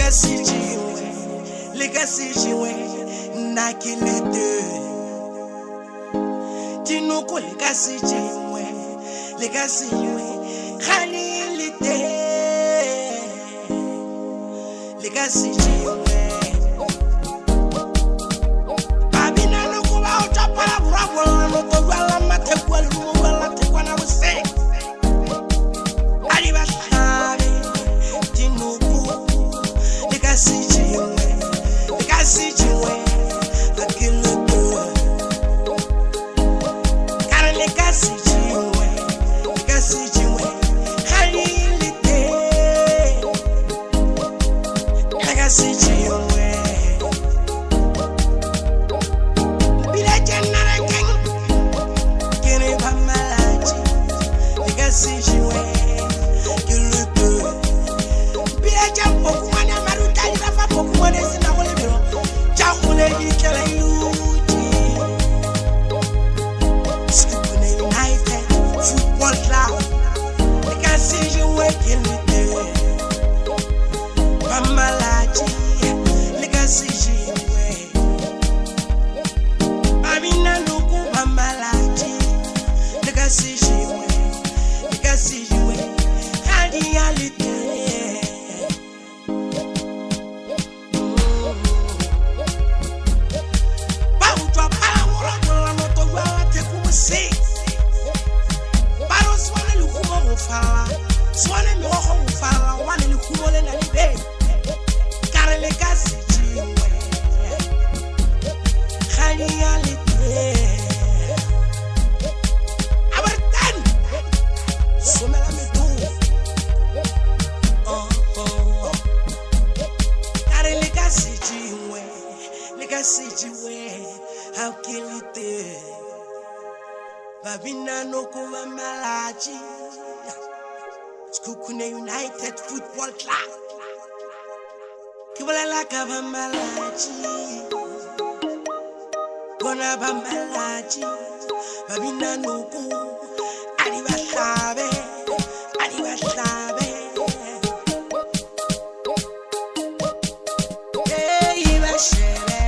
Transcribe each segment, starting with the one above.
Jiwe, nakilete. Tinoko legacy Jiwe, khalilite. Legacy Jiwe. Babina no kuba utapala bravo no togwala matekwa lumwala tekwa na wuse. Ali bashabe tinoko legacy Jiwe. Legacy Jiwe, akilete. Kara legacy Jiwe, khalilite. Legacy Jiwe. Bila janara keng, kene bamalaji. Legacy Jiwe, akilete. Bila jampo kumana maruta irafa pokumane sina wole biro. Chakule ikele yuti. Sekhukhune United Football Club. Legacy Jiwe kilite. Bamalaji. Legacy Jiwe. Babina nuku bamalaji. Legacy Jiwe. Reality. Swane mi ho fala wane ni kumole na libe kare legacy Jiwe reality abartan somela me do kare legacy Jiwe how kill it babina no kuma malaji Sekhukhune United Football Club. Kibolela ka bamalaji. Bona bamalaji. Babina nuku. Ali bahlabe. Hey, bashere.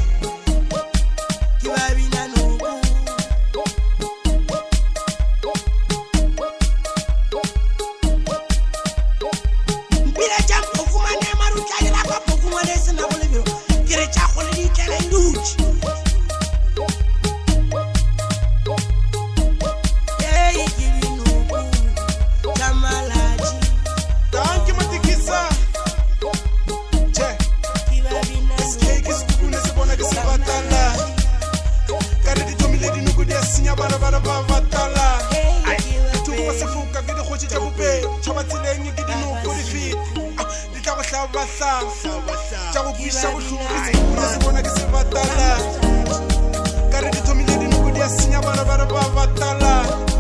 Kibabina nuku. Batala,